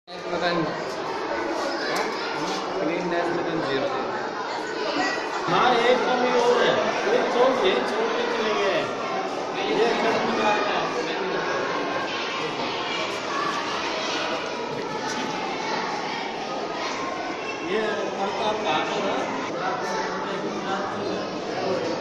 हाँ एक कमी और है, ये छोड़ के चले गए, ये कदम निकालना है। ये कल का